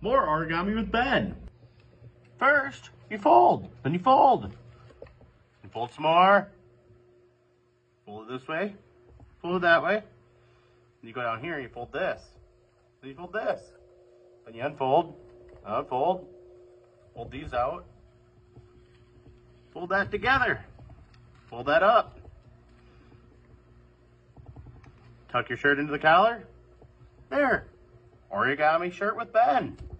More origami with Ben. First, you fold, then you fold. You fold some more. Fold it this way, fold it that way. Then you go down here and you fold this. Then you fold this. Then you unfold, unfold, fold these out. Fold that together. Fold that up. Tuck your shirt into the collar. There. Origami shirt with Ben.